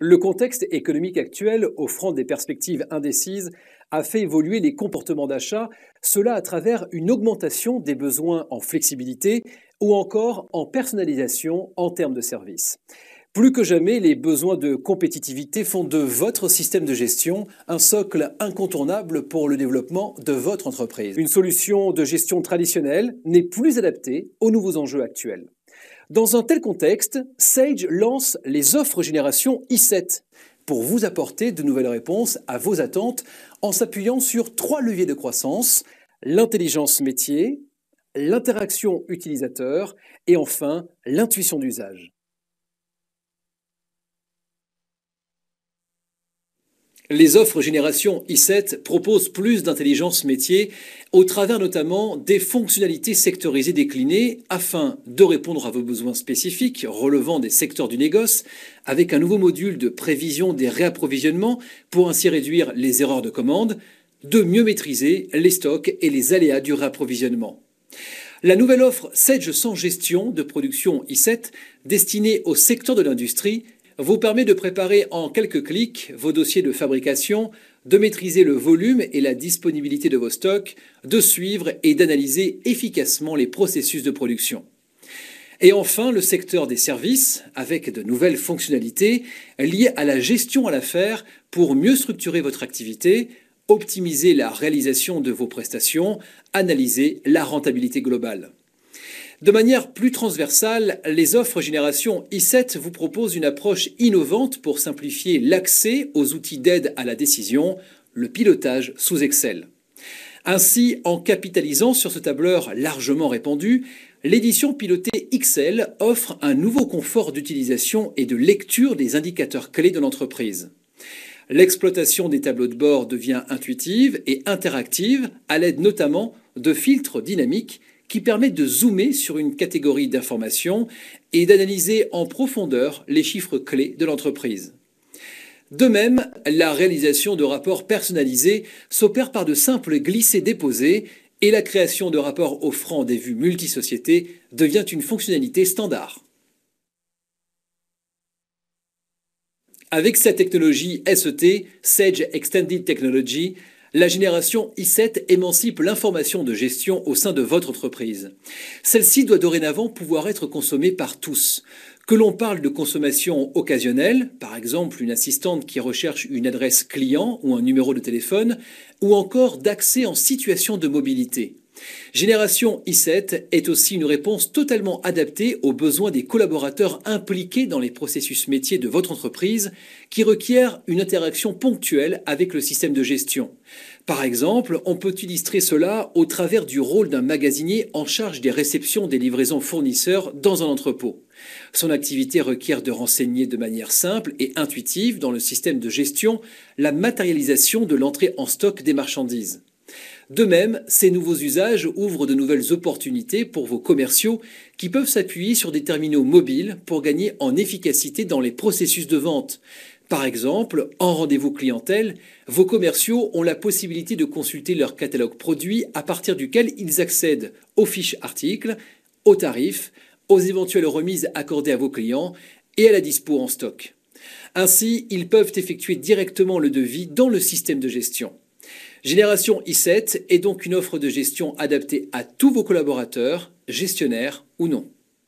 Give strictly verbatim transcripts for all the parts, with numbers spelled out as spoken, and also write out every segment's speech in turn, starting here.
Le contexte économique actuel, offrant des perspectives indécises, a fait évoluer les comportements d'achat, cela à travers une augmentation des besoins en flexibilité ou encore en personnalisation en termes de services. Plus que jamais, les besoins de compétitivité font de votre système de gestion un socle incontournable pour le développement de votre entreprise. Une solution de gestion traditionnelle n'est plus adaptée aux nouveaux enjeux actuels. Dans un tel contexte, Sage lance les offres génération I sept pour vous apporter de nouvelles réponses à vos attentes en s'appuyant sur trois leviers de croissance: l'intelligence métier, l'interaction utilisateur et enfin l'intuition d'usage. Les offres génération I sept proposent plus d'intelligence métier au travers notamment des fonctionnalités sectorisées déclinées afin de répondre à vos besoins spécifiques relevant des secteurs du négoce avec un nouveau module de prévision des réapprovisionnements pour ainsi réduire les erreurs de commande, de mieux maîtriser les stocks et les aléas du réapprovisionnement. La nouvelle offre Sage sans gestion de production I sept destinée au secteur de l'industrie vous permet de préparer en quelques clics vos dossiers de fabrication, de maîtriser le volume et la disponibilité de vos stocks, de suivre et d'analyser efficacement les processus de production. Et enfin, le secteur des services, avec de nouvelles fonctionnalités liées à la gestion à l'affaire pour mieux structurer votre activité, optimiser la réalisation de vos prestations, analyser la rentabilité globale. De manière plus transversale, les offres génération I sept vous proposent une approche innovante pour simplifier l'accès aux outils d'aide à la décision, le pilotage sous Excel. Ainsi, en capitalisant sur ce tableur largement répandu, l'édition pilotée X L offre un nouveau confort d'utilisation et de lecture des indicateurs clés de l'entreprise. L'exploitation des tableaux de bord devient intuitive et interactive à l'aide notamment de filtres dynamiques qui permettent de zoomer sur une catégorie d'informations et d'analyser en profondeur les chiffres clés de l'entreprise. De même, la réalisation de rapports personnalisés s'opère par de simples glissés-déposés et la création de rapports offrant des vues multisociétés devient une fonctionnalité standard. Avec sa technologie S E T, Sage Extended Technology, la génération I sept émancipe l'information de gestion au sein de votre entreprise. Celle-ci doit dorénavant pouvoir être consommée par tous. Que l'on parle de consommation occasionnelle, par exemple une assistante qui recherche une adresse client ou un numéro de téléphone, ou encore d'accès en situation de mobilité. Génération I sept est aussi une réponse totalement adaptée aux besoins des collaborateurs impliqués dans les processus métiers de votre entreprise qui requièrent une interaction ponctuelle avec le système de gestion. Par exemple, on peut illustrer cela au travers du rôle d'un magasinier en charge des réceptions des livraisons fournisseurs dans un entrepôt. Son activité requiert de renseigner de manière simple et intuitive dans le système de gestion la matérialisation de l'entrée en stock des marchandises. De même, ces nouveaux usages ouvrent de nouvelles opportunités pour vos commerciaux qui peuvent s'appuyer sur des terminaux mobiles pour gagner en efficacité dans les processus de vente. Par exemple, en rendez-vous clientèle, vos commerciaux ont la possibilité de consulter leur catalogue produit à partir duquel ils accèdent aux fiches articles, aux tarifs, aux éventuelles remises accordées à vos clients et à la dispo en stock. Ainsi, ils peuvent effectuer directement le devis dans le système de gestion. Génération I sept est donc une offre de gestion adaptée à tous vos collaborateurs, gestionnaires ou non.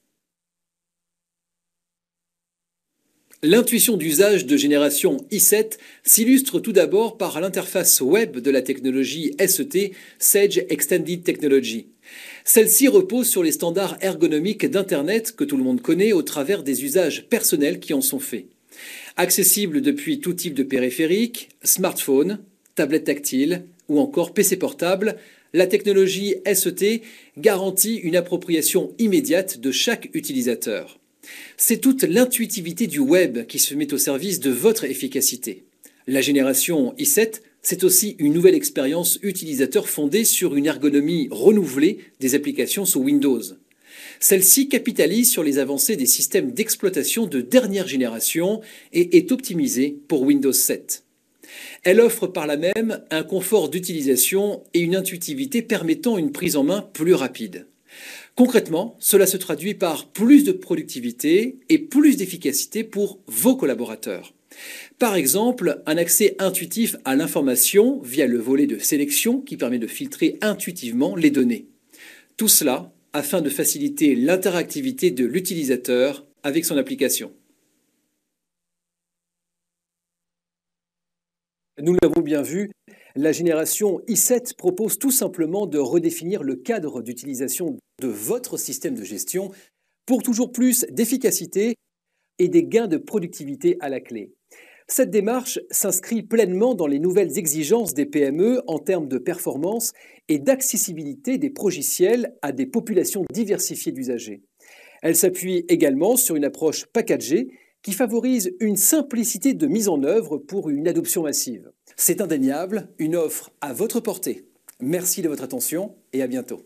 L'intuition d'usage de génération I sept s'illustre tout d'abord par l'interface web de la technologie S E T, Sage Extended Technology. Celle-ci repose sur les standards ergonomiques d'Internet que tout le monde connaît au travers des usages personnels qui en sont faits. Accessible depuis tout type de périphérique, smartphone, tablette tactile ou encore P C portable, la technologie S E T garantit une appropriation immédiate de chaque utilisateur. C'est toute l'intuitivité du web qui se met au service de votre efficacité. La génération I sept, c'est aussi une nouvelle expérience utilisateur fondée sur une ergonomie renouvelée des applications sous Windows. Celle-ci capitalise sur les avancées des systèmes d'exploitation de dernière génération et est optimisée pour Windows sept. Elle offre par là même un confort d'utilisation et une intuitivité permettant une prise en main plus rapide. Concrètement, cela se traduit par plus de productivité et plus d'efficacité pour vos collaborateurs. Par exemple, un accès intuitif à l'information via le volet de sélection qui permet de filtrer intuitivement les données. Tout cela afin de faciliter l'interactivité de l'utilisateur avec son application. Nous l'avons bien vu, la génération i sept propose tout simplement de redéfinir le cadre d'utilisation de votre système de gestion pour toujours plus d'efficacité et des gains de productivité à la clé. Cette démarche s'inscrit pleinement dans les nouvelles exigences des P M E en termes de performance et d'accessibilité des logiciels à des populations diversifiées d'usagers. Elle s'appuie également sur une approche packagée qui favorise une simplicité de mise en œuvre pour une adoption massive. C'est indéniable, une offre à votre portée. Merci de votre attention et à bientôt.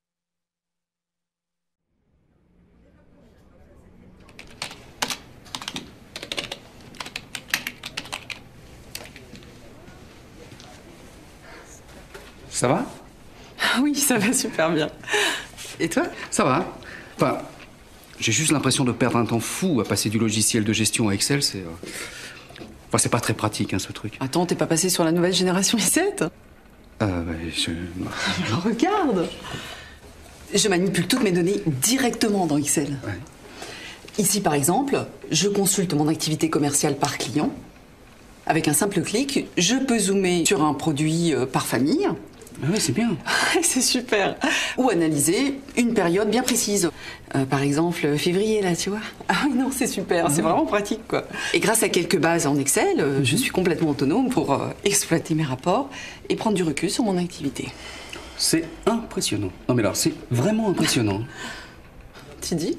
Ça va? Oui, ça va super bien. Et toi? Ça va. Enfin, j'ai juste l'impression de perdre un temps fou à passer du logiciel de gestion à Excel. C'est, euh... enfin, c'est pas très pratique, hein, ce truc. Attends, t'es pas passé sur la nouvelle génération i sept? Euh, bah, je... Alors, regarde! Je manipule toutes mes données directement dans Excel. Ouais. Ici, par exemple, je consulte mon activité commerciale par client. Avec un simple clic, je peux zoomer sur un produit euh, par famille. Ah ouais, c'est bien. C'est super. Ou analyser une période bien précise. Euh, par exemple, février, là, tu vois. Ah oui, non, c'est super. Ah, c'est vraiment pratique, quoi. Et grâce à quelques bases en Excel, euh, mm-hmm. je suis complètement autonome pour euh, exploiter mes rapports et prendre du recul sur mon activité. C'est impressionnant. Non, mais alors, c'est vraiment impressionnant. Tu dis?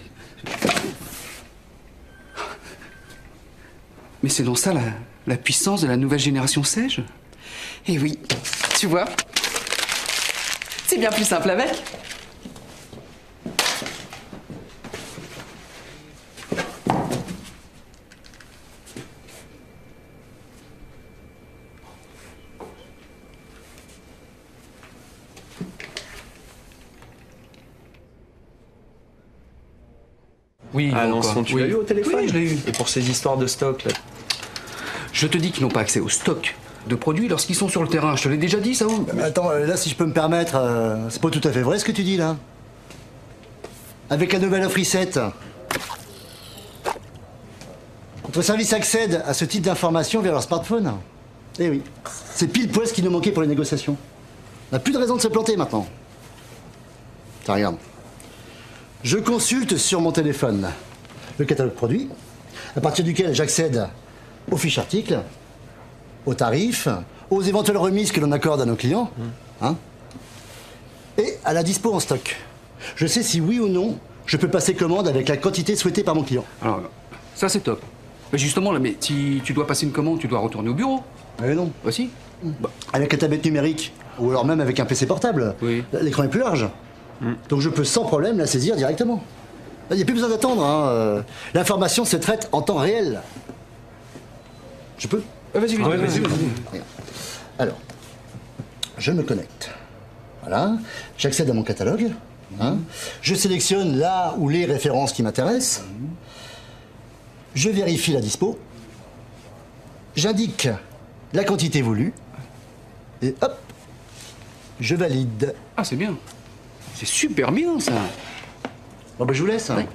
Mais c'est donc ça la, la puissance de la nouvelle génération Sage? Eh oui, tu vois, c'est bien plus simple avec. Oui, ah non, quoi. tu Oui. l'as eu au téléphone? Oui, je l'ai eu. Et pour ces histoires de stock, là? Je te dis qu'ils n'ont pas accès au stock de produits lorsqu'ils sont sur le terrain. Je te l'ai déjà dit, ça ou? Attends, là, si je peux me permettre, euh, c'est pas tout à fait vrai ce que tu dis, là. Avec la nouvelle offre i sept, notre service accède à ce type d'informations via leur smartphone. Eh oui, c'est pile poil ce qui nous manquait pour les négociations. On n'a plus de raison de se planter maintenant. Tiens, regarde. Je consulte sur mon téléphone le catalogue produit, à partir duquel j'accède aux fiches articles, aux tarifs, aux éventuelles remises que l'on accorde à nos clients, hein, et à la dispo en stock. Je sais si oui ou non je peux passer commande avec la quantité souhaitée par mon client. Alors, ça c'est top. Mais justement, là, mais si tu dois passer une commande, tu dois retourner au bureau. Mais non. Bah si. Bah, avec la tablette numérique, ou alors même avec un P C portable. Oui. L'écran est plus large. Mm. Donc je peux sans problème la saisir directement. Il n'y a plus besoin d'attendre. Hein. L'information se traite en temps réel. Je peux? Ah, vas-y, vas-y, ouais, vas-y. vas-y. Vas Alors, je me connecte. Voilà. J'accède à mon catalogue. Hein. Je sélectionne là ou les références qui m'intéressent. Je vérifie la dispo. J'indique la quantité voulue. Et hop, je valide. Ah, c'est bien. C'est super bien, ça. Bon, ben, je vous laisse. Hein.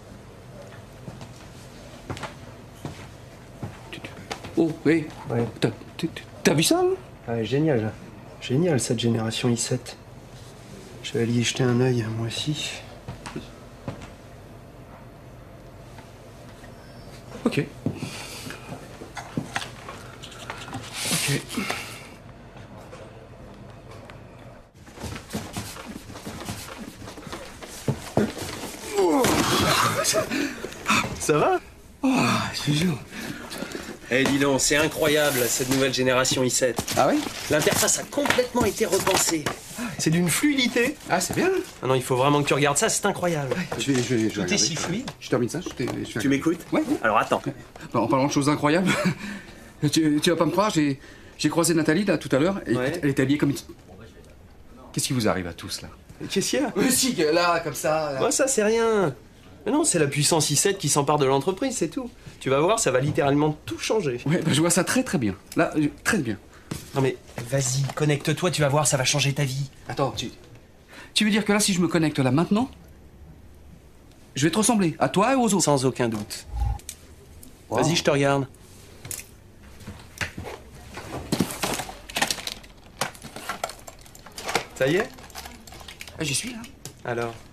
Oh, oui. Ouais. T'as, t'as vu ça, hein? Ah, génial. Génial, cette génération i sept. Je vais aller y jeter un œil, moi aussi. Ok. Ok. Ça va? Oh, je te jure. Eh, dis donc, c'est incroyable, cette nouvelle génération i sept. Ah oui? L'interface a complètement été repensée. C'est d'une fluidité. Ah, c'est bien. Ah non, il faut vraiment que tu regardes ça, c'est incroyable. Je vais, je vais, je vais Tout est regarder. si fluide. Je termine ça, je t'ai- je Tu m'écoutes? Ouais. Alors attends. Bah, en parlant de choses incroyables, tu, tu vas pas me croire, j'ai, j'ai croisé Nathalie là tout à l'heure, et Ouais. écoute, elle était habillée comme une... Qu'est-ce qui vous arrive à tous là? Qu'est-ce qu'il y a? Mais si, là, comme ça... Là. Moi, ça, c'est rien. Mais non, c'est la puissance I sept qui s'empare de l'entreprise, c'est tout. Tu vas voir, ça va littéralement tout changer. Ouais, bah, je vois ça très très bien. Là, euh, très bien. Non mais, vas-y, connecte-toi, tu vas voir, ça va changer ta vie. Attends, tu... Tu veux dire que là, si je me connecte là maintenant, je vais te ressembler, à toi et aux autres? Sans aucun doute. Wow. Vas-y, je te regarde. Ça y est? Ah, j'y suis, là. Alors